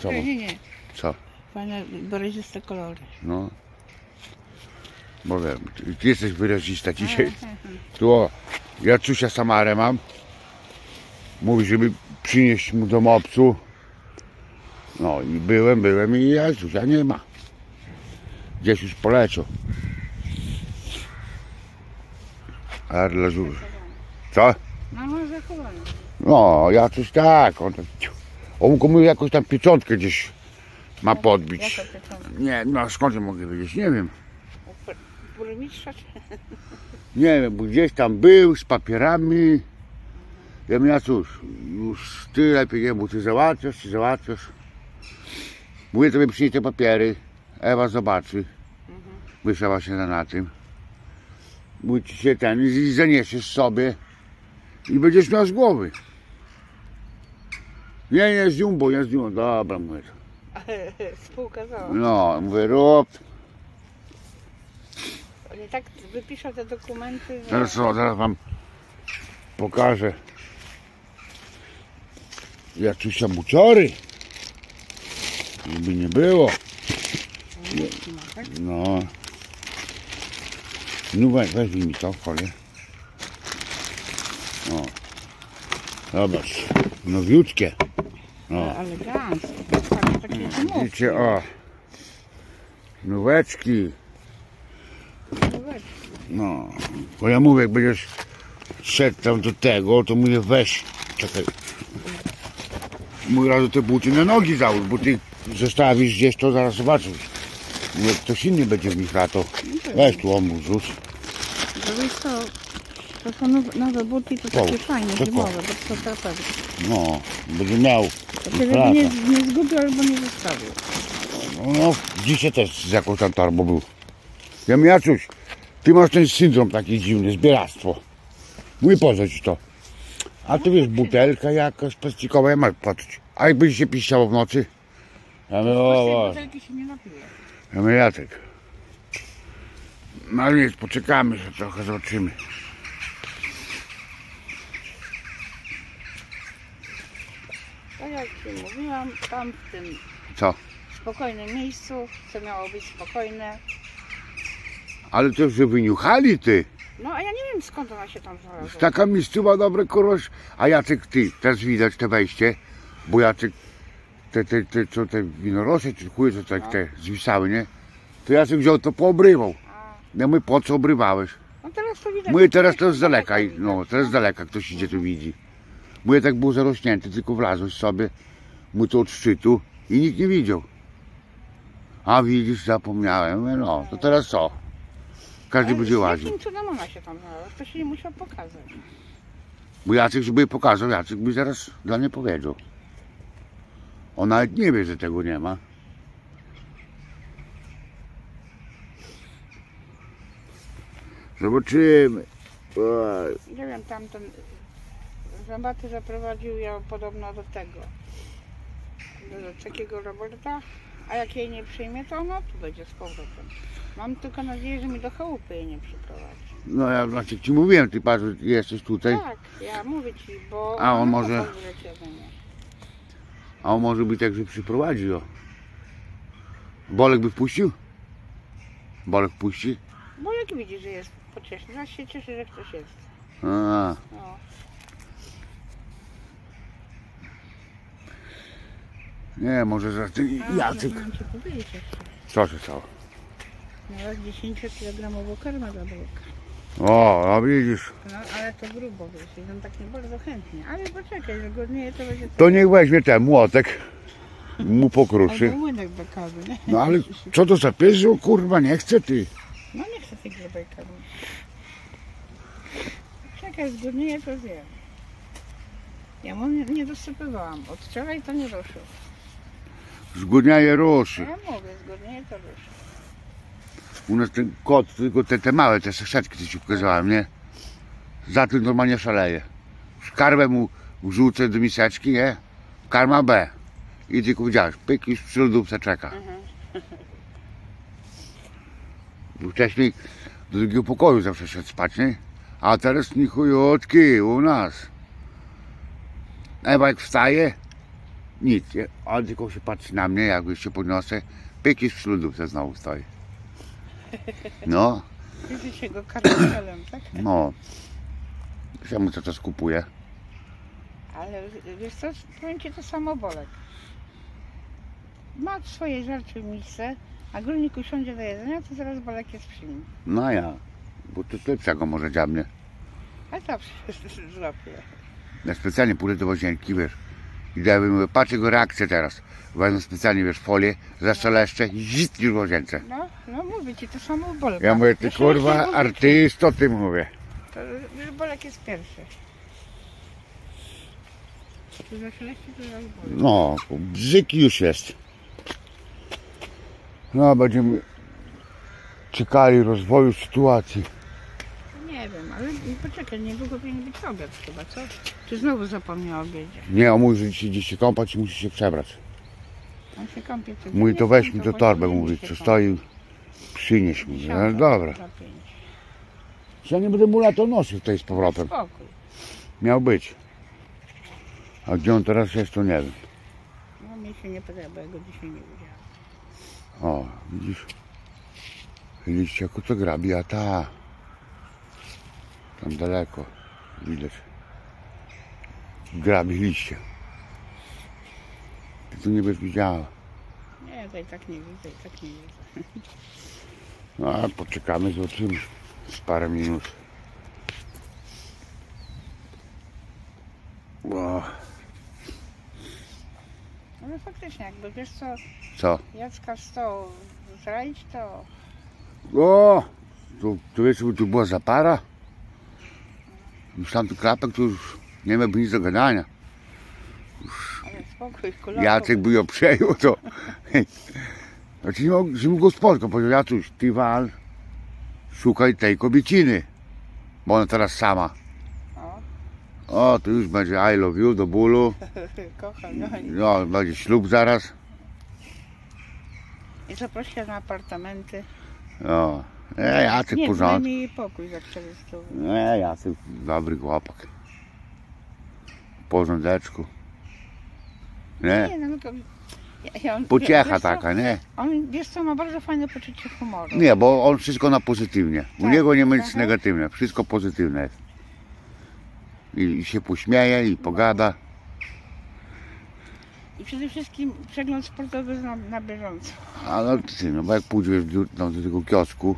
Co? Nie. Co? Fajne, wyraziste kolory. No. Bo wiem, ty jesteś wyrazista dzisiaj. Tu o, ja Cusia Samarę mam. Mówi, żeby przynieść mu do mopsu. No i byłem i ja Cusia nie ma. Gdzieś już poleciał. Co? No może zachowane. No, ja coś tak. On komu jakąś tam pieczątkę gdzieś ma podbić. Jaka pieczona? Nie, no skąd ja mogę wiedzieć? Nie wiem. Burmistrza czy? Nie wiem, bo gdzieś tam był z papierami. Ja mówię, cóż, już ty lepiej nie, bo ty załatwiasz. Mówię, tobie przynieść te papiery. Ewa zobaczy. Wysłała się na tym. Mówi ci się ten i zaniesiesz sobie i będziesz miał z głowy. Nie z Jumbo, nie z Jumbo. Dobra, mówię. Spółka za. No, mówię, rób. Oni tak wypiszą te dokumenty, że... Zaraz wam pokażę. Jacusia buciory. Żeby nie było. No. No weź mi to folię. O. Zobacz. Nowiutkie. No. Elegancko. Takie Widzicie, o. Nóweczki. No. Bo ja mówię, jak będziesz szedł tam do tego, to mówię, weź. Czekaj. Mój razu te buty na nogi załóż, bo ty zostawisz gdzieś, to zaraz zobaczysz. Mówię, ktoś inny będzie w nich latał. Weź tu omu rzuć. To są nowe buty, to takie fajne, zimowe, bo to trapeze. No, będzie miał. Żeby nie zgubił albo nie zostawił. No, dzisiaj też z jakąś tam torbą był. Ja mówię, Jacuś, ty masz ten syndrom taki dziwny, zbieractwo. Mój po ci to. A ty wiesz, butelka jakaś plastikowa, ja masz patrzeć. A jakbyś się piszczało w nocy? Ja mówię, o. Butelki się nie napiję. Ja mówię, Jacek. No ale nic, poczekamy, że trochę zobaczymy. Tak jak ci mówiłam, tam w tym Co? spokojnym miejscu, co miało być spokojne. Ale to, że wyniuchali ty. No a ja nie wiem, skąd ona się tam znalazła. Taka miejscowa dobre kurwa. A Jacek, ty, teraz widać te wejście, bo Jacek, co te winorośle, czy chuje, co tak te zwisały, nie? To Jacek wziął to poobrywał. Ja mówię, po co obrywałeś? No teraz to widać. Mówię, teraz to z daleka, no, teraz z daleka ktoś idzie, tu widzi. Mówię, tak był zarośnięty, tylko wlazłeś sobie, mówię, to od szczytu i nikt nie widział. A widzisz, zapomniałem, mówię, no, to teraz co? Każdy będzie łaził. Jakim cudem ona się tam znalazła? To się nie musiał pokazać. Bo Jacek, żeby jej pokazał, Jacek by zaraz dla mnie powiedział. On nawet nie wie, że tego nie ma. Zobaczymy. Nie wiem, tamten zębaty zaprowadził ją podobno do tego, do takiego Roberta, a jak jej nie przyjmie, to ona tu będzie z powrotem. Mam tylko nadzieję, że mi do chałupy jej nie przyprowadzi. No ja znaczy ci mówiłem, ty patrz, jesteś tutaj. Tak, ja mówię ci, bo... A on ona może- potem wyleci ode mnie. A on może być tak, że przyprowadzi ją. Bolek by wpuścił? Bolek wpuści? Bo jak widzi, że jest pocieszny, zaś się cieszy, że ktoś jest. A, No. nie, może za ty Jacek. Mam ci powiedzieć jeszcze. Co się stało? Miałaś 10-kilogramową karmę dla Bolka. O, no widzisz. No, ale to grubo wyszli, on tak nie bardzo chętnie. Ale poczekaj, że głodnieje to będzie... To niech weźmie ten młotek. Mu pokruszy. Albo młynek bekawy, nie? No ale co to za pies? O kurwa, nie chce ty. No nie chcę tej grubej kawy. Czekaj, zgłodnieje to wiem. Ja mu nie dosypywałam. Od wczoraj to nie ruszył. Zgłodniaje A ruszy. ja mówię, zgłodnieje to ruszy. U nas ten kot, tylko te małe, te saszetki, co ci pokazałem, nie? Za tym normalnie szaleje. Karmę mu wrzucę do miseczki, nie? Karma B. I tylko widziałeś, pyk, już przy lodówce czeka. Bo wcześniej do drugiego pokoju zawsze szedł spać, nie? A teraz ni chujotki u nas. Ewa jak wstaje, nic, nie? On tylko się patrzy na mnie, jak już się podniosę, pyk i w lodówce znowu stoi. No, Jesteś jego kartoffelem, tak? no. Czemu co to skupuje? Ale wiesz co, powiem ci to samo Bolek. Ma swoje żarcie w misce, a górnik usiądzie do jedzenia, to zaraz Bolek jest przy nim. No ja, bo to lepszego może dziabnie. A zawsze złapie. Ja specjalnie pójdę do łazienki, wiesz. Idę, mówię, patrz jego reakcję teraz. Wezmę specjalnie, wiesz, folię, zaszaleszczę i zit już w łazience. No mówię ci, to samo Bolka. Ja mówię, ty Wiesz, kurwa, jeśli mówię ci, artysto, ty mówię. To już Bolek jest pierwszy. Tu zaszeleści, to zaraz Bolek. No, bzyki już jest. No, będziemy czekali rozwoju sytuacji. Nie wiem, ale poczekaj, niedługo powinien być obiad chyba, co? Czy znowu zapomniał o obiedzie? Nie, on mówi, że dzisiaj gdzieś się kąpać i musi się przebrać. On się kąpie codziennie, Mówi, to weź mi to to torbę, codziennie mówi, się co kąpie. stoi, przynieś mi. No, dobra. Za 5. Ja nie będę mu lato nosił tutaj z powrotem. Spokój. Miał być. A gdzie on teraz jest, to nie wiem. No mi się nie podoba, ja go dzisiaj nie widziałam. O, widzisz? Liście jako to grabi, a ta. Tam daleko. Widać. Grabi liście. Ty tu nie będziesz widziała. Nie, to i tak nie widzę, i tak nie widzę. No, a poczekamy, zobaczymy. Z parę minut. O, Ale faktycznie, jakby wiesz co, co? Jacka z to zraić, to O! Tu wiesz, tu była zapara. Już tam tu klapek, tu już nie ma nic do gadania. ale spokój, kulaku. Jacek by ją przejął, to... Znaczy nie mógł go spotkać, powiedział, Jacuś, ty wal, szukaj tej kobieciny, bo ona teraz sama. O, to już będzie I love you do bólu. Kocham, no i... No, będzie ślub zaraz. I zaprosiła na apartamenty. No, Jacek Nie, porządek. daj mi jej pokój za 400. Jacek dobry chłopak. W porządeczku. Nie? Nie, no to... on, Pociecha wiesz co, taka, nie? On, wiesz co, ma bardzo fajne poczucie humoru. Nie, bo on wszystko na pozytywnie. U Tak, niego nie ma nic aha. negatywne, wszystko pozytywne jest. I się pośmieje, i pogada. I przede wszystkim przegląd sportowy na bieżąco. Ale ty, no bo jak pójdziesz do tego kiosku,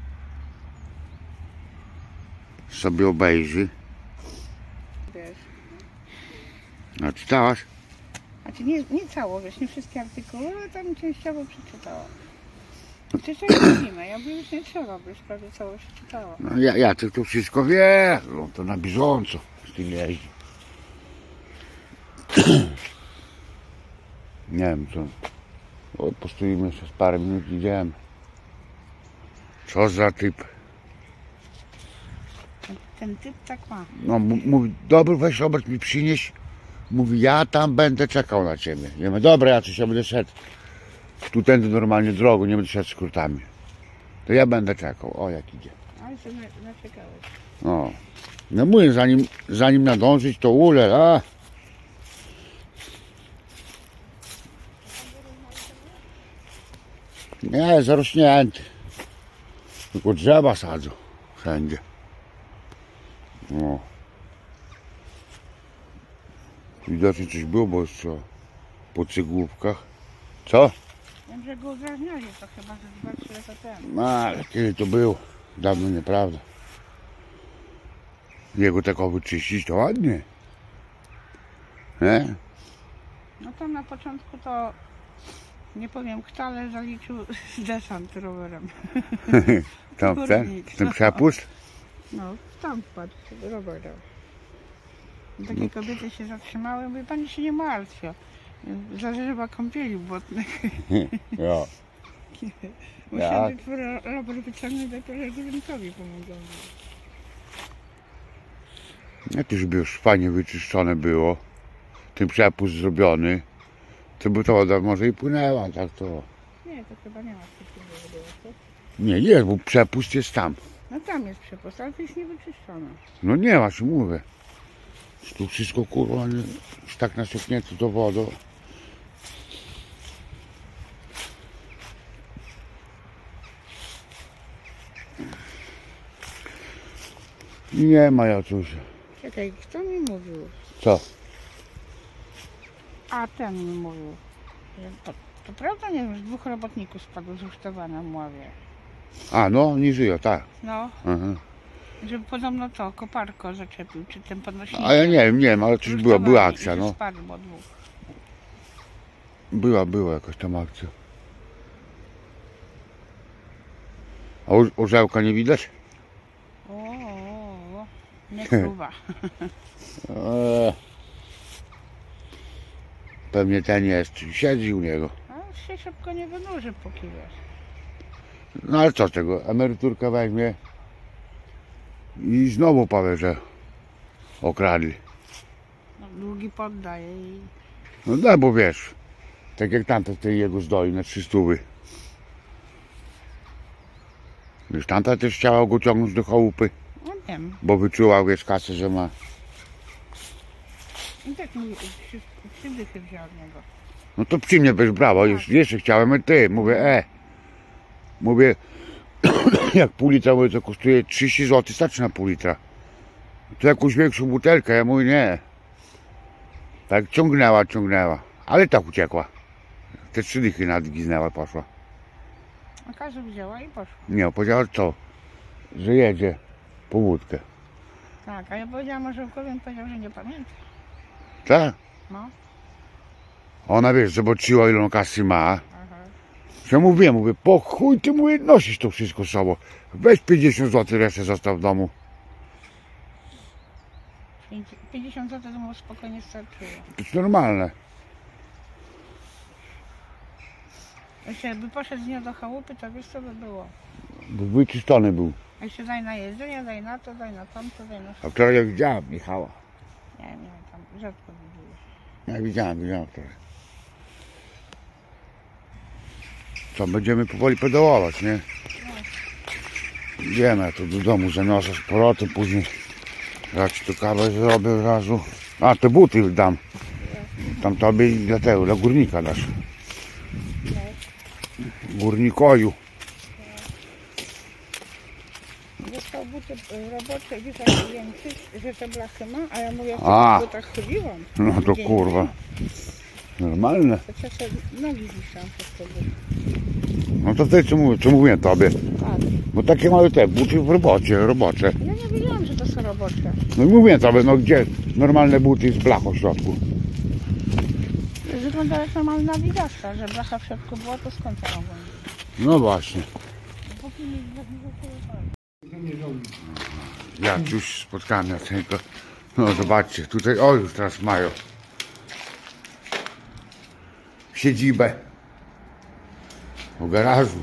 sobie obejrzy. Wiesz. A czytałaś? Znaczy nie cało, wiesz, nie wszystkie artykuły, ale tam częściowo przeczytałam. Przecież robimy, ja bym już nie trzeba, bo już prawie całość czytała. No Jacek to wszystko wie, no to na bieżąco z tym jeździ. Nie wiem co. O, postoimy jeszcze z parę minut i idziemy. Co za typ. Ten typ tak ma. No mówi, dobra, weź Robert mi przynieś. Mówi, ja tam będę czekał na ciebie. Ja mówię, dobra, ja coś ja będę szedł. Tu tędy normalnie drogą, nie będę szedł skrótami. To ja będę czekał. O, jak idzie. Ale sobie naciekałeś. No. No mówię, zanim nadążyć, to a. Nie, zarośnięty. Tylko drzewa sadzą. Wszędzie. No. Widocznie coś było, bo jeszcze po cegłówkach. Co? Wiem, że go udrażniali to chyba ze 2-3 lata temu. No, ale kiedy to było? Dawno nieprawda. Jego tak wyczyścić to ładnie. Nie? No to na początku to nie powiem kto, ale zaliczył desant rowerem. Tam Górnik, ten no. przepust? No, tam wpadł rower dał. Takie kobiety się zatrzymały, mówię, pani się nie martwi. Zażywa kąpieli błotnych. Ja. Musiałem rower wyciągnąć, dopiero górnikowi pomogłem. No to żeby już fajnie wyczyszczone było. Ten przepust zrobiony. To by to woda może i płynęła, tak to. Nie, to chyba nie ma takiego było, co? Nie, jest, bo przepust jest tam. No tam jest przepust, ale to jest niewyczyszczone. No nie ma, ci mówię. Tu wszystko kurwa, nie, już tak nasiąknięte to wodą. Nie ma Jacuś. Czekaj, kto mi mówił? Co? A ten mi mówił. Że to prawda, nie wiem, że 2 robotników spadło z rusztowania w Mławie. A no, nie żyją, tak. No, Aha. żeby podobno to koparko zaczepił, czy ten podnośnik. A ja nie wiem, ale coś była akcja, no. Spadło 2. Była jakaś tam akcja. A orzełka nie widać? O, nie fruwa. Pewnie ten jest, siedzi u niego. A się szybko nie wynurzy, póki wiesz. No ale co z tego, emeryturkę weźmie i znowu powie, że okradli. No, długi poddaje i... No da, bo wiesz, tak jak tamta tej jego zdoi na 300. Wiesz, tamta też chciała go ciągnąć do chałupy, No wiem. bo wyczuła, wiesz, kasę, że ma. I tak mi 3 dychy wziął od niego. No to przy mnie byś brawo, jeszcze chciałem, a ty, mówię, mówię, jak pół litra, mówię, to kosztuje 30 zł, starczy na pół litra. To jakąś większą butelkę, ja mówię, nie. Tak ciągnęła, ale tak uciekła. Te 3 dychy nadgiznęła, poszła. A każda wzięła i poszła. Nie, powiedziała co? Że jedzie po wódkę. Tak, a ja powiedziałam, że powiem, powiedział, że nie pamięta. Tak? No. Ona, wiesz, zobaczyła, ile on kasy ma. Aha. Ja mówię, po chuj ty, mówię, nosisz to wszystko z sobą. Weź 50 zł, resztę zostaw w domu. 50 zł to mu spokojnie starczyło. To jest normalne. Jeśli jakby poszedł z nią do chałupy, to wiesz co by było. Bo wyczyszczony był. A jeszcze daj na jedzenie, daj na to, daj na tamto, daj na... A wczoraj jak widziałem Michała. Nie, tam rzadko widzisz. Ja widziałem wczoraj. Co, będziemy powoli pedałować, nie? Wiemy, ja to do domu zaniosę z powrotem, później jak ci tu kawę zrobię od razu. A, te buty dam. Tam tobie i dla górnika dasz. Górnikoju. Dostał buty robocze, wiesz, jak więcej, że te blachy ma, a ja mówię, A. że tak chodziłam. No to Dzień kurwa. Normalne. To czasem nogi wiszą przez te buty. No to ty co mówię tobie. Tak. Bo takie mają te buty w robocze. Ja nie wiedziałam, że to są robocze. No i mówię tobie, no gdzie normalne buty z blachą w środku. Wygląda jak normalna wigasta, że blacha w środku była, to skąd ja mogę? No właśnie. Póki nie Ja już spotkałem na tego. No zobaczcie, tutaj o już teraz mają siedzibę w garażu.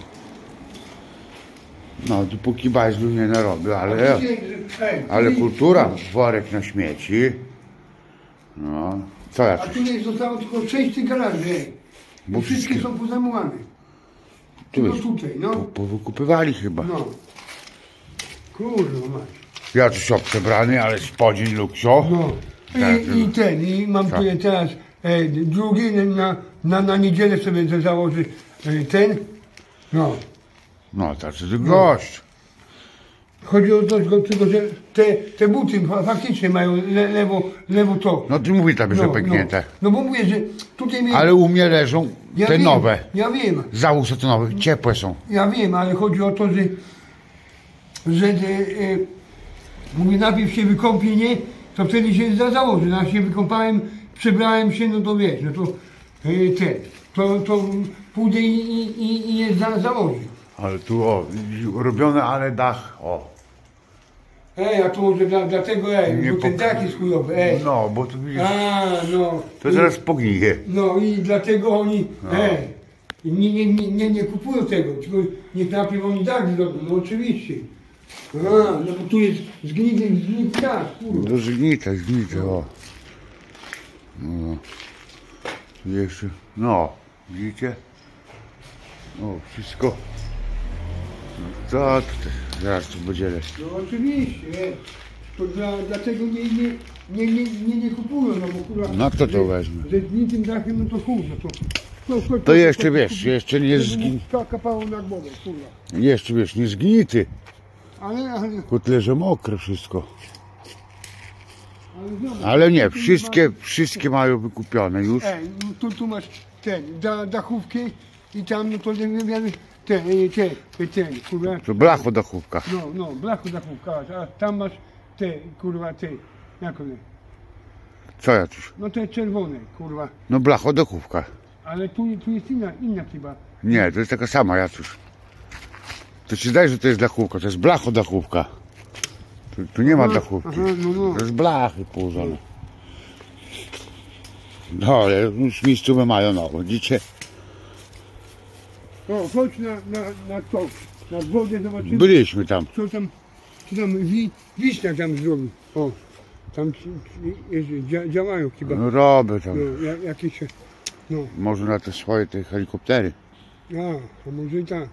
No dopóki bajzlu nie narobił, ale kultura, worek na śmieci. No, co ja A tu nie zostało tylko 6 tych garaży, Bo wszystkie są pozajmowane. Tu Tylko jest. tutaj, no. Powykupywali chyba. No. Kurwa mać. Ja tu się przebrany, ale spodzień luksio. No. Tak, I mam tak. tu teraz drugi na niedzielę sobie założyć ten. No. No, tacy to gość. Chodzi o to tylko, że te buty faktycznie mają lewo to. No ty mówi tobie, że pęknięte. No bo mówię, że tutaj mnie... Ale u mnie leżą te wiem, nowe. Ja wiem. Załóż te nowe, ciepłe są. Ja wiem, ale chodzi o to, że mówię, najpierw się wykąpię, nie? To wtedy się założy. No, jak się wykąpałem, przebrałem się, no to wiesz, no to to pójdę i je założę. Ale tu o, robione, ale dach, o. A to może dlatego, Nie bo ten dach jest chujowy, No, bo tu widzisz, A, no. to zaraz pognije. No i dlatego oni, nie kupują tego, tylko niech najpierw oni dach zrobią, no oczywiście. No bo tu jest zgnity dach, kurwa. To zgnite, o. No. Tu jeszcze, no, widzicie? O, wszystko. No, co tutaj, zaraz tu będzie leć. No oczywiście, to dlatego nie kupują, no bo kurwa... No kto to weźmie? Ze zgnitym dachem, no to kurwa, To jeszcze wiesz, jeszcze nie zgnity. Kapało na głowę, kurwa. Jeszcze wiesz, nie zgnity. ale Kotlerze mokre wszystko. zobacz, Ale nie, wszystkie mają wykupione już. Tu masz dachówkę i tam no to kurwa. To blachodachówka. No, blachodachówka, a tam masz kurwa, jak one? Co ja coś? No te czerwone, kurwa. No blachodachówka. Ale tu jest inna chyba. Nie, to jest taka sama Jacuś. To ci zdaje, że to jest dachówka, to jest blachodachówka. Tu nie ma dachówki. No. To jest blachy położone. No, ale już miejscowe mają nowo, widzicie? O, chodź na to, na wodę, zobaczymy. Byliśmy tam. Co tam wiśnia tam zrobił. O, tam działają chyba. No robię tam. No, jakieś, no. Może na te swoje te helikoptery. A może i tak.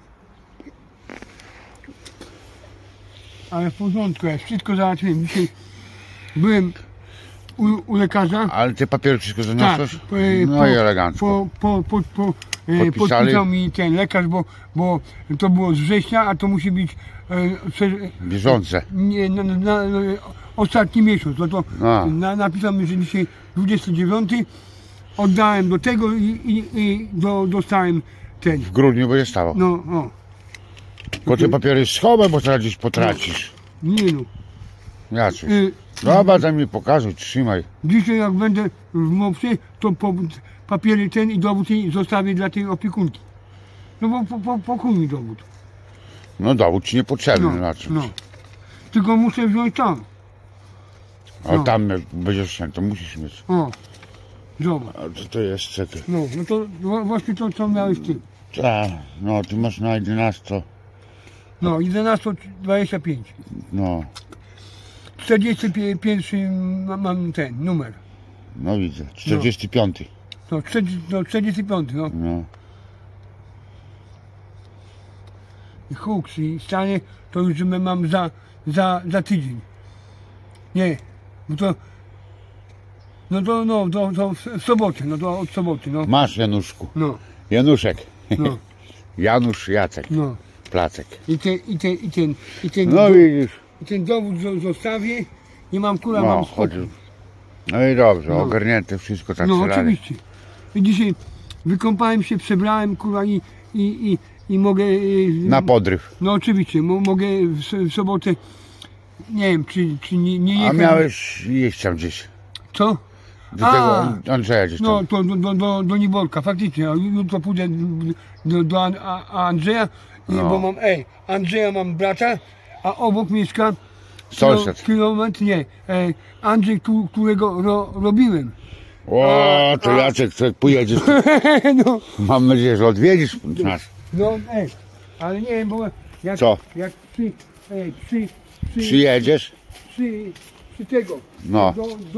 Ale w porządku, ja wszystko załatwiłem. Dzisiaj byłem u lekarza. Ale te papiery wszystko Tak, zaniosłeś? No i elegancko. Podpisali? Podpisał mi ten lekarz, bo to było z września, a to musi być Bieżące. nie, ostatni miesiąc. No to napisał mi, że dzisiaj 29, oddałem do tego i dostałem ten. W grudniu będzie stało. No, o. Tylko te papiery schowaj, bo teraz gdzieś potracisz. Nie no. Jacuś. Dobra, daj mi pokażę, trzymaj. Dzisiaj jak będę w MOPS-ie, to papiery ten i dowód zostawię dla tej opiekunki. No bo pokój mi dowód. No dowód ci niepotrzebny, Jacuś. No. Tylko muszę wziąć tam. Ale tam jak będziesz chciał, to musisz mieć. O. Zobacz. A co to jest? Czekaj. No to właśnie to, co miałeś ty. Tak, no ty masz na 11. No, 11:25. No, 41 mam ten numer. no widzę. 45. No, 45, no. No. I huks i stanie to już mam za tydzień. Nie, bo to. To w sobotę, no to od soboty, no. Masz Januszku. No, Januszek. no, Janusz Jacek. no. Placek. I ten, No widzisz. i ten dowód zostawię i mam No, mam chodź. spokój. No i dobrze, No. ogarnięte wszystko tak No celali. oczywiście. I dzisiaj wykąpałem się, przebrałem kurwa i mogę. Na podryw. No oczywiście, mogę w sobotę. Nie wiem, czy nie A jechać. miałeś iść tam gdzieś. Co? Do tego Andrzeja gdzieś tam. No to do Nibolka, faktycznie. A jutro pójdę do Andrzeja, No. bo mam Andrzeja mam brata, a obok mieszka Sąsiad. kilometr, nie. Andrzej, którego robiłem. O, to Jacek, co jak pojedziesz, No, mam nadzieję, że odwiedzisz nas. no ale nie wiem, bo jak, Co? jak Przyjedziesz? przy tego No.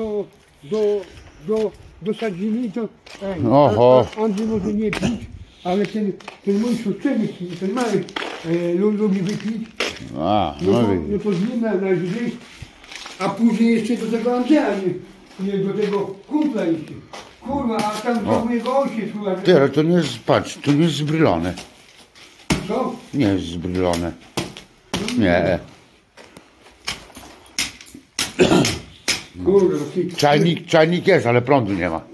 do Sadziny, to Oho. Andrzej może nie pić, ale ten mój siostrzenik, ten mały lubi wypić, A, no no to widzisz. z nim najwyżej, a później jeszcze do tego Andrzeja, nie do tego kumpla jeszcze. Kurwa, a tam do mojego ojciec, kurwa. Ty, ale to nie jest, patrz, to nie jest zbrylone. Co? Nie jest zbrylone. Nie. Kurwa, ty. Czajnik jest, ale prądu nie ma.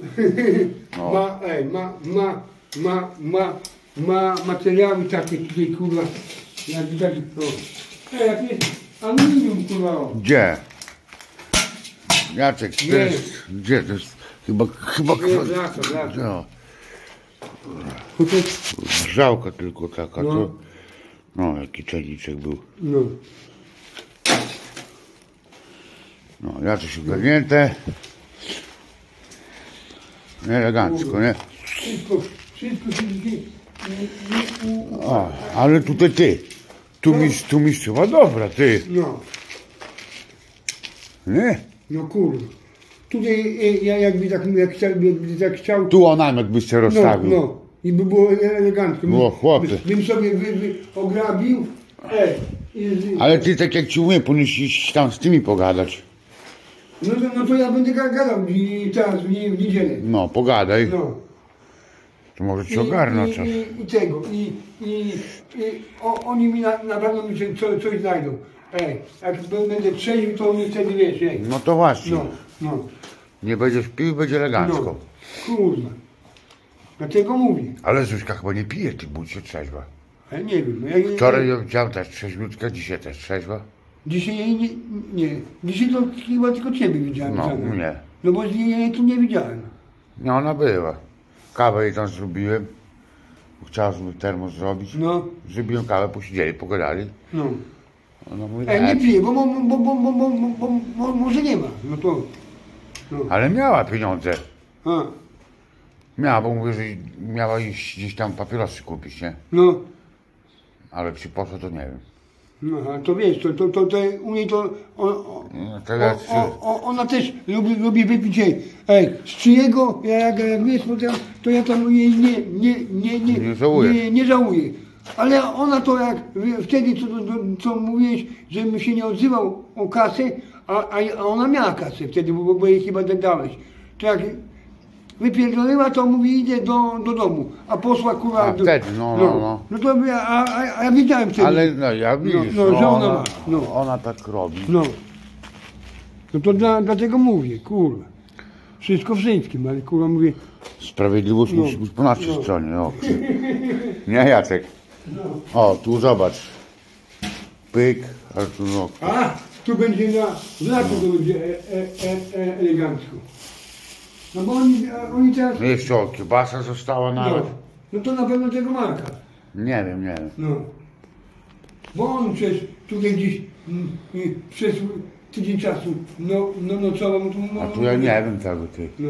Ma materiały takie tutaj, kurwa, jak widać, no. Jak jest aluminium, kurwa, o. Gdzie? Jacek, to Nie. jest, gdzie to jest? Chyba. Nie, blaka. No, To, grzałka tylko taka, No. to. No, jaki czajniczek był. no. No, Jacek ogarnięte. Elegancko, nie? Wszystko się dzieje. A, ale tutaj ty. Tu miejscowa dobra, ty. No, Nie? no kurwa. Tutaj ja jakby tak chciał, Tu o namiot byś się rozstawił. no. I by było elegancko. Było, chłopie. Bym sobie ograbił. Ale ty tak jak ci mówię, powinieneś iść tam z tymi pogadać. No to ja będę gadał teraz w niedzielę. No, pogadaj. No. To może ci ogarnąć czas. I tego. Oni mi na pewno coś znajdą. jak będę trzeźwy, to mnie wtedy wiesz, No to właśnie. no, Nie będziesz pił, będzie elegancko. kurwa. Dlatego mówię. Ale Zuzka chyba nie pije, ty bądź się trzeźwa. Ale nie wiem. Ja, Wczoraj ją widziałem też trzeźwiutka, dzisiaj też trzeźwa. Dzisiaj jej nie. Dzisiaj to chyba tylko ciebie widziałem. No, Zaga. nie. No bo jej tu nie widziałem. No ona była. Kawę jej tam zrobiłem. Chciała sobie termos zrobić. No, Zrobiłem kawę, posiedzieli, pogadali. no. Ona mówi, Nie piję, bo może nie ma. No to. No. ale miała pieniądze. A, Miała, bo mówię, że miała iść gdzieś tam papierosy kupić, nie? no. Ale czy poszło, to nie wiem. No, a to wiesz, to u niej to. No, teraz Ona też lubi wypić z czyjego, jak wiesz, to ja tam jej Nie żałuję. nie żałuję. Ale ona to jak wtedy, co mówiłeś, żebym się nie odzywał o kasę, a ona miała kasę wtedy, bo jej chyba dałeś. To jak wypierdoliła, to mówi, idę do domu, a poszła kurwa. A wtedy, no. No to ja widziałem wtedy. Ale no ja widzisz, no, że ona ma, ona tak robi. No. No to dlatego mówię, kurwa. Wszystko wszystkim, ale kurwa mówię. Sprawiedliwość musi być po naszej stronie, no. Nie, Jacek. O, tu zobacz. Pyk, ale tu no. A, tu będzie na znaku, to będzie elegancko. No bo oni teraz. No jeszcze o, kiełbasa została nawet. No to na pewno tego marka. Nie wiem. No. Bo on przecież tutaj gdzieś przez tydzień czasu nocował. A tu ja nie wiem tego, ty. No.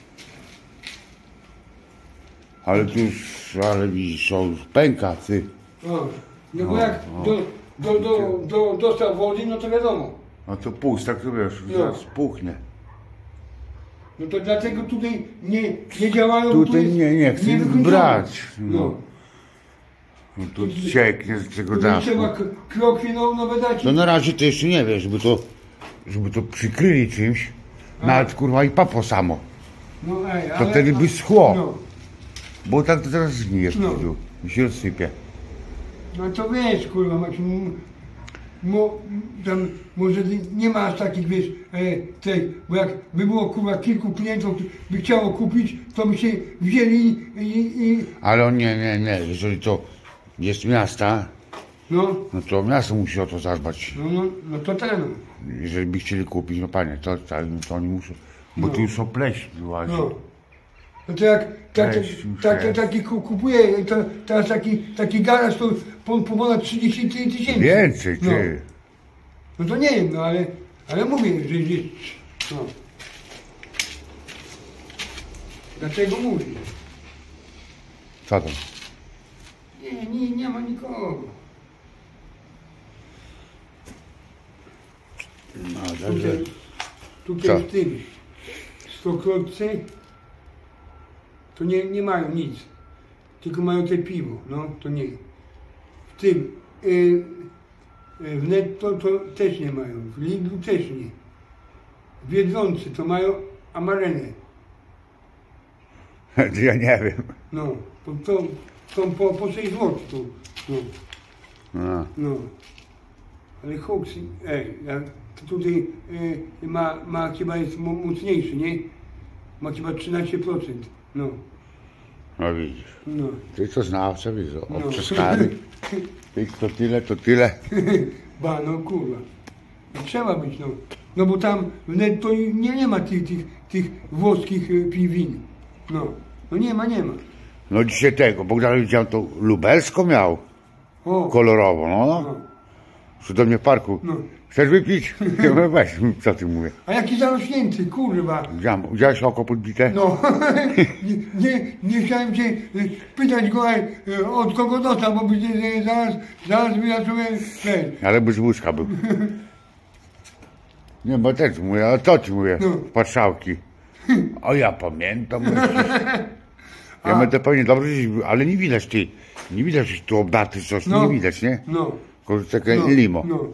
Ale tu już, ale widzisz, on już pęka, ty. O, no bo jak dostał wody, no to wiadomo. No to pusta, to wiesz, No. zaraz puchnie. No to dlatego tutaj nie działają. Tutaj nie chcę wykończone. brać. No. No tu cieknie z tego Tutaj dachu. trzeba krokwie nowe dać. No na razie to jeszcze nie wiem, żeby to przykryli czymś. Nawet kurwa i papo samo. No, To wtedy by schło. No, Bo tak to teraz zgnije w No. pudlu i się rozsypie. no to wiesz, kurwa, Maciu, tam może nie ma aż takich, wiesz, bo jak by było, kurwa, kilku klientów, by chciało kupić, to by się wzięli i Ale on nie. Jeżeli to jest miasta, no, to miasto musi o to zadbać. no to ten, Jeżeli by chcieli kupić, no panie, to oni muszą. Bo No. tu już są pleśni wyłazi. no. No to jak taki kupuje, to teraz taki garaż to po ponad 30 000. Więcej, ty. No to nie wiem, no ale mówię, że jest. No. Dlaczego mówię? Co tam? Nie ma nikogo. No, także... Tutaj Co? w tym stokrotce to nie mają nic. Tylko mają te piwo, no to nie. W tym w Netto to też nie mają, w Lidlu też nie. W Biedronce to mają amarenę. Ja nie wiem. No, to są po 6 zł to. No, No. no. Ale Hoxie, jak tutaj ma chyba jest mocniejszy, nie? Ma chyba 13%. No, No widzisz. no. Ty to znawca, widzę. No. Obciskany. Ty to tyle. Ba, no kurwa. No, trzeba być, no. No bo tam w Netto nie ma tych włoskich piwin. No nie ma. No dzisiaj tego, Bogdan widziałem to lubelsko miał. O, Kolorowo, no. no. Że do mnie w parku. No. Chcesz wypić? Ja mówię, weź, co ty mówię. A jaki zarośnięty, kurwa. Widziałeś oko podbite? No, nie chciałem cię pytać go, od kogo dostał, bo by zaraz by ja sobie, wiesz, Ale by z łóżka był. Nie, bo też mówię, ale to ci mówię, No. patrzałki. O ja pamiętam. Ja będę pewnie dobrze, ale nie widać ty. Nie widać że tu obdaty coś, No. nie widać, nie? no. Tylko takie No, limo. no.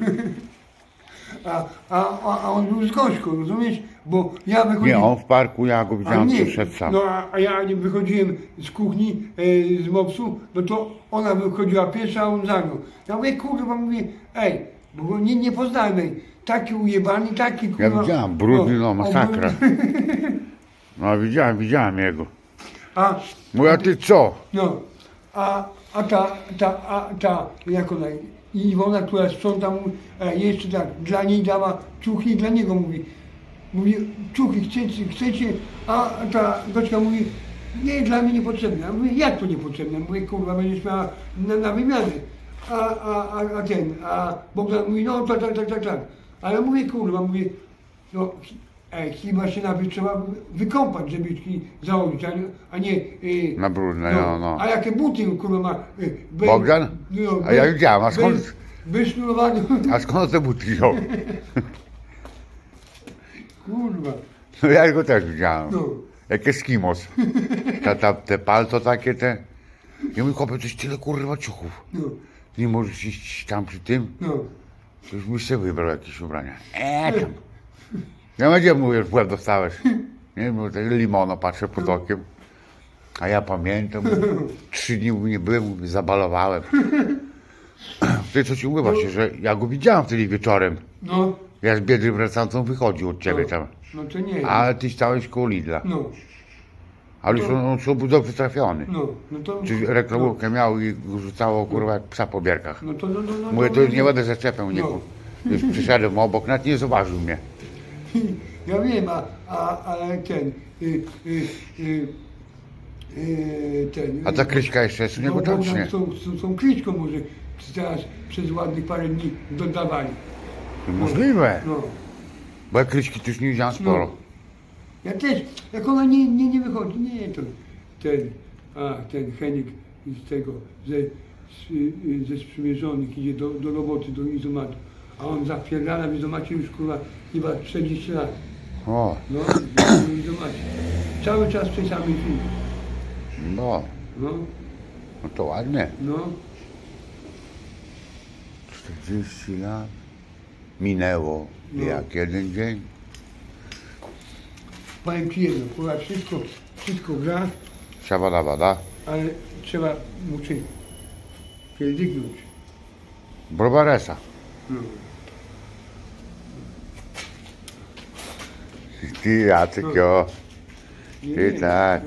A on był z Gośką, rozumiesz? Bo ja wychodziłem... Nie, on w parku, ja go A widziałem, nie, to szedł sam. no a ja nie wychodziłem z kuchni, z mopsu, no to ona wychodziła pierwsza, a on za mną. Ja mówię, kurwa, mówię, Bo go nie poznałem. Taki ujebany, taki kurwa. Ja widziałem, brudny, no masakra. No widziałem jego. A, Mówię, a ty co? no, a ta, jak ona, Iwona, która sprząta, mówi, jeszcze tak, dla niej dała ciuchy i dla niego mówi, ciuchy chcecie, a ta gośka mówi, nie, dla mnie niepotrzebne. Ja mówię, jak to niepotrzebne? Mówię, kurwa, będziesz miała na wymianę. A Bogdan mówi, no tak. Ale mówię, kurwa, no, chyba się nawet trzeba wykąpać, żeby założyć, a nie... Na brudne, no. A jakie buty, kurwa, ma... Bogdan? A ja widziałem, a skąd... Wysznurowane. A skąd te buty wziął? Kurwa. No ja go też widziałem. No. Jak Eskimos. Te palto takie te. Ja mówię, chłopie, coś tyle kurwa ciuchów. No. Nie możesz iść tam przy tym? No. To już byś sobie wybrał jakieś ubrania. Tam. Ja będzie mówię, w łeb dostałeś. Nie, bo tak limono patrzę pod okiem. A ja pamiętam, 3 dni nie byłem, mówię, zabalowałem. Ty co ci mówię właśnie, że ja go widziałem wtedy wieczorem. No. Ja z Biedry wracałem, to on wychodził od ciebie tam. No to nie. Ale ty stałeś koło Lidla. No. Ale już on był dobrze trafiony. No to... Czyli reklamówkę miał i go rzucało kurwa jak psa po bierkach. No to... Mówię, to już nie będę zaczepiał niego. Już przyszedłem obok, nawet nie zauważył mnie. Ja wiem, ale ten... A ta Kryśka jeszcze jest u niego tam, czy nie? Tą Kryśką może teraz przez ładnych parę dni dodawali. Możliwe. No. Bo ja Kryśki też nie widziałem sporo. Ja też, jak ona nie wychodzi, nie, to ten Henik z tego, ze sprzymierzonych idzie do roboty, do izomatu. A on zapierdala w izomacie już kurwa chyba 40 lat. O, No, w izomacie. Cały czas w tej samej firmie. no, No, no to ładnie. no. 40 lat minęło jak jeden dzień. Powiem ci jedno, kurwa, wszystko gra, Siabada, ale trzeba mu pierdyknąć. Browaresa. No. Ty Jacek, jo. Ty tak. Nie.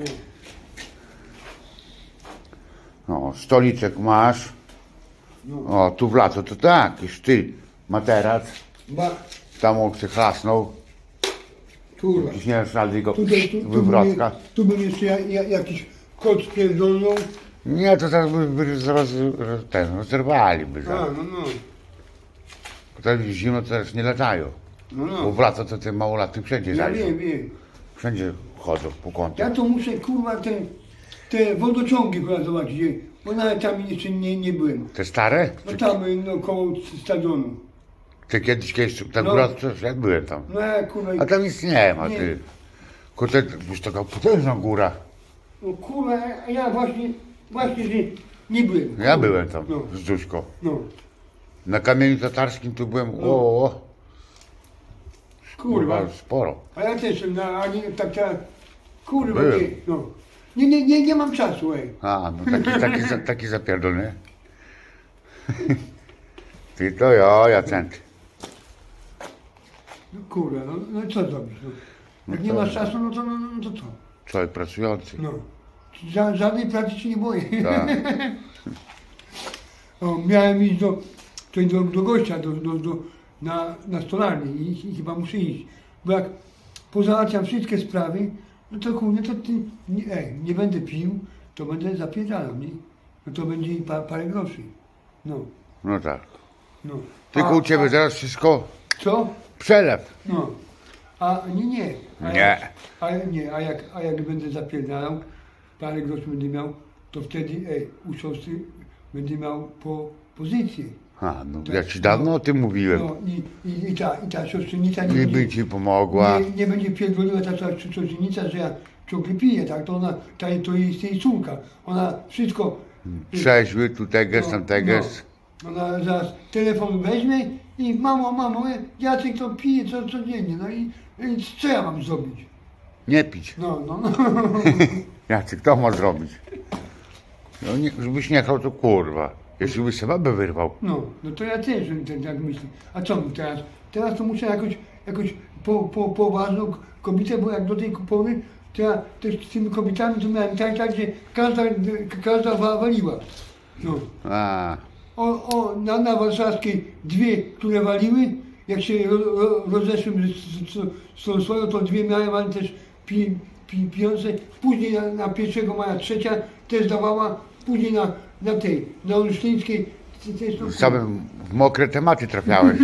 No, stoliczek masz. No. O, tu w lato to tak, już ty materac. Ba, Tam on przechlasnął. kurwa. Jakiś nie wiem, go Tu wywrotka. tu bym jeszcze jakiś kot pierdolnął. Nie, to teraz by rozerwaliby. A, no. Bo teraz zimno to teraz nie latają. Bo No. w lato to te małolatni wszędzie Ja zajdą. wiem. Wszędzie chodzą po Ja kątach. to muszę, kurwa, te wodociągi kurwa zobaczyć, bo nawet tam jeszcze nie byłem. Te stare? No tam, no, koło stadionu. Te kiedyś, ta No. góra, to ja byłem tam. No ja, kurwa, A tam nic nie ma, Nie. ty. Kurde, już taka potężna góra. no, kurwa, ja właśnie, że nie byłem. Ja byłem tam No, z Duśką. no, Na kamieniu tatarskim tu byłem, o, kurwa. sporo. A ja też, a nie tak, kurwa, Byłem. nie, no. Nie mam czasu, ej. A, no taki zapierdolony. Ty to ja, Jacent. No, kurwa, no co zrobisz, no. Jak nie masz czasu, no to co? Człowiek pracujący. No. Żadnej pracy się nie boję. Tak. O, miałem iść do gościa, na stolarnię i chyba muszę iść. Bo jak pozałatwiam wszystkie sprawy, no to kurde, to ty, nie będę pił, to będę zapierdalał, nie? No to będzie i parę groszy. No, No tak. no. Tylko u ciebie zaraz wszystko Co? przelew. No. A nie. Nie. A jak będę zapierdalał, parę groszy będę miał, to wtedy u siostry będę miał pozycję. A, no Tak, ja ci dawno o tym mówiłem. No i ta siostrzenica I by ci pomogła. nie będzie pierdoliła ta siostrzenica, że ja ciągle piję, tak? To ona, to jest jej córka. Ona wszystko... Trzeźwy, tu teges, tam teges. No. Ona zaraz telefon weźmie i mamo, Jacek to pije codziennie, no i co ja mam zrobić? Nie pić. No. Jacek, to ma zrobić. No, żebyś nie chciał, to kurwa. Jeśli by sobie babę wyrwał. No to ja też tak myślę. A co mi teraz? Teraz to muszę jakoś poważną kobietę, bo jak do tej pory, to ja też z tymi kobietami to miałem tak, że każda waliła. No. A, Na warszawskiej dwie, które waliły, jak się rozeszłem z tą swoją, to dwie miałem, ale też pijące. Później na 1 maja trzecia też dawała, później na Olsztyńskiej też to... same w mokre tematy trafiałeś.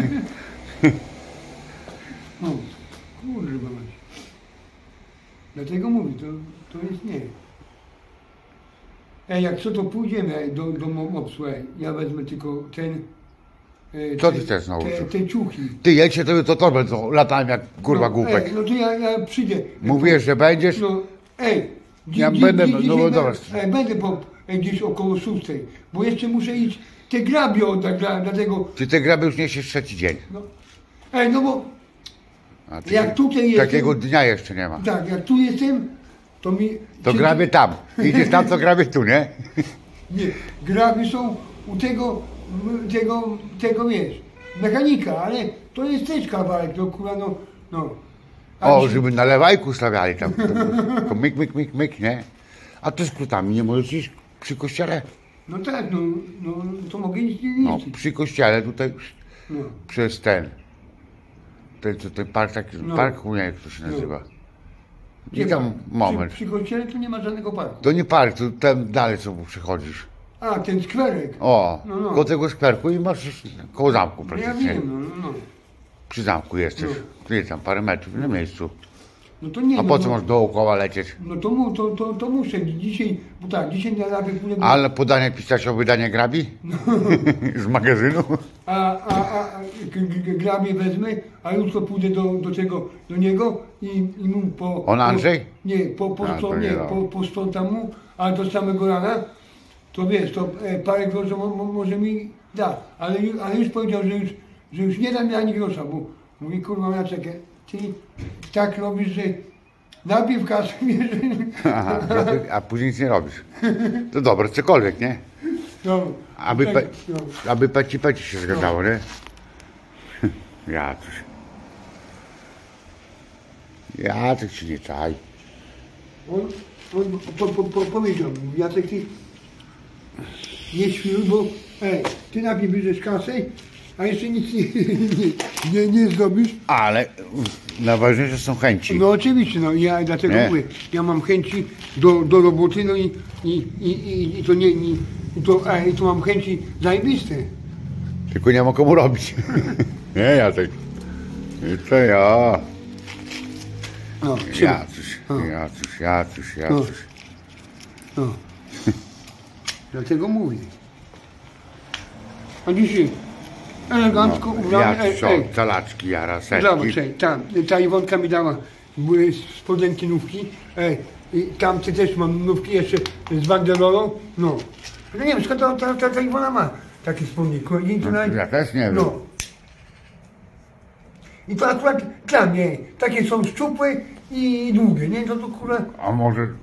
No, kurwa mać. Dlatego mówię, to jest nie. Jak co to pójdziemy do MOPS-u, ja wezmę tylko Co ty chcesz znowu? te ciuchy. Ty jedźcie to torbę, to latałem jak kurwa głupek. No to ja przyjdę. Mówisz, że będziesz? No, Ja będę, no bo dobra. Będę gdzieś około 6, bo jeszcze muszę iść te grabie oddać dla tego. Ty te graby już niesiesz trzeci dzień. No, no bo A ty jak tutaj jestem. takiego dnia jeszcze nie ma. Tak, jak tu jestem, to mi. To grabie tam. Idziesz tam, to grabie tu, nie? Nie, grabie są u tego wiesz, mechanika, ale to jest też kawałek, to kurwa no. O, żeby na lewajku stawiali tam. Tylko myk, nie? A ty skrótami nie możesz iść przy kościele? No tak, no to mogę iść nie No, przy kościele tutaj No. przez ten park taki, No. park, nie wiem jak to się nazywa. I Gdzie tam park? moment. Przy kościele tu nie ma żadnego parku. To nie park, to tam dalej co przychodzisz. A, ten skwerek. O, No. koło tego skwerku i masz koło zamku No ja praktycznie. wiem, no. Przy zamku jesteś. Tu jest tam parę metrów na miejscu. No to nie. A no, po co no, masz dookoła lecieć? No to muszę dzisiaj, bo tak, dzisiaj najlepiej pójdę. Ale podanie pisać o wydanie grabi? Z magazynu? A grabie wezmę, a jutro pójdę do niego i mu On Andrzej? Nie, posprzątam mu, ale do samego rana, to wiesz, to parę groszy może mi da, ale już powiedział, że już nie da mi ani grosza, bo mówi, kurwa Jacek, ty tak robisz, że najpierw kasę bierzesz. Aha, a później nic nie robisz. To dobre, cokolwiek, nie? No, Aby peci się zgadzało, nie? Jacek się nie czaj. On powiedział mi, Jacek, ty nie świruj, bo ty najpierw bierzesz kasę, a jeszcze nic nie zrobisz. Ale najważniejsze są chęci. No oczywiście, no ja dlatego mówię, ja mam chęci do roboty, no i to mam chęci zajebiste. Tylko nie ma komu robić. Nie, Jacek. I to ja. No, Jacuś. No. Dlatego mówię. A dzisiaj elegancko ubrany. Calaczki, jara, Zobacz, setki. ta Iwonka mi dała spodenki nówki. I tam też mam nówki jeszcze z banderolą. No. No nie wiem, skąd ta Iwona ma takie spodnie. Ja też nie wiem. No. I to akurat dla mnie. Takie są szczupłe i długie, nie? To kurwa. A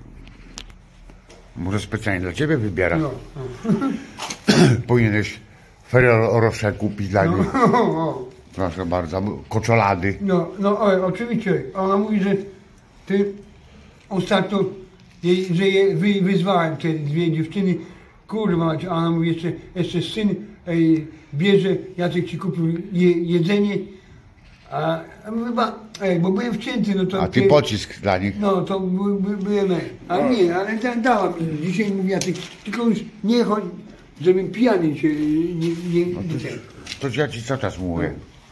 może specjalnie dla ciebie wybiera. No. Powinieneś Ferrero Rocher kupić dla niej. No. Proszę bardzo, koczelady. No, oczywiście. Ona mówi, że ty ostatnio, że je wyzwałem te dwie dziewczyny. Kurwa, a ona mówi, jeszcze syn bierze, Jacek ci kupił jedzenie. A chyba, bo byłem wcięty, no to... A ty pocisk dla nich. No, to byłem, ale nie, ale dała mi. Dzisiaj mówi Jacek, tylko już nie chodź, żebym pijany się nie To ja ci cały czas mówię.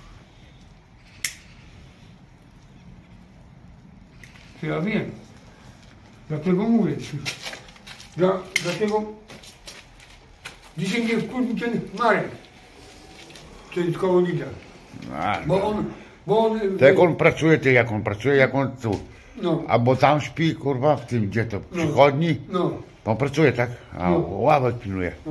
To ja wiem. Dlatego mówię. Dlatego dzisiaj mnie wkurzył ten Marek. Ten z koło Lidla. Bo on... To jak on pracuje, jak on tu. No. Albo tam śpi, kurwa, w tym, gdzie to przychodni. No. On pracuje, tak? A ławek pilnuje. No.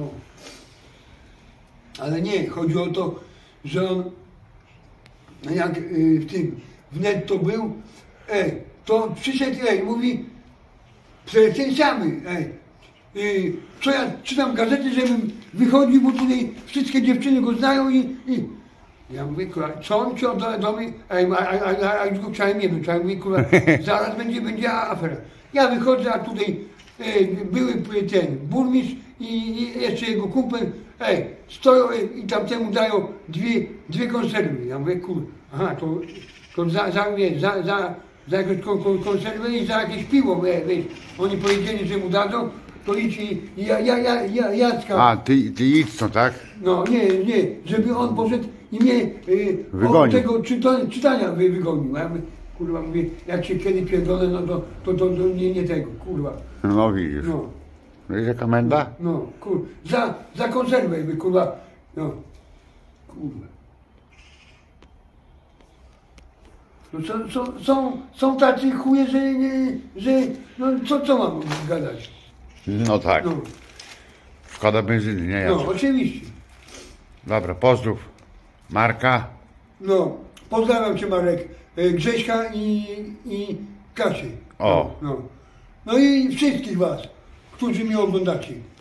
Ale nie, chodzi o to, że on jak w netto był, to przyszedł, mówi, ten samý, co ja czytam gazety, żebym wychodził, bo tutaj wszystkie dziewczyny go znają i ja mówię, kurwa, co on ci odda do mnie, a już go chciałem jebnąć, a ja mówię, kurwa, zaraz będzie afera. Ja wychodzę, a tutaj były ten burmistrz i jeszcze jego kumpel, stoją i tamtemu dają dwie konserwy. Ja mówię, kurwa, aha, to za jakąś konserwę i za jakieś piwo, wiesz, oni powiedzieli, że mu dadzą, to idź i Jacka. A, ty idź stąd, tak? No nie, żeby on poszedł i mnie od tego czytania wygonił. A ja mówię, kurwa, mówię, jak się kiedy pierdolę, no to nie tego, kurwa. No widzisz. No. Wiesz jaka menda? No, kurwa, za konserwę, jakby, kurwa, no, kurwa. No są tacy chuje, że no co mam gadać? No tak. No, Szkoda benzyny, nie ja. no oczywiście. Dobra, pozdrów Marka. No, pozdrawiam cię Marek, Grześka i Kasię. O. No i wszystkich was, którzy mnie oglądacie.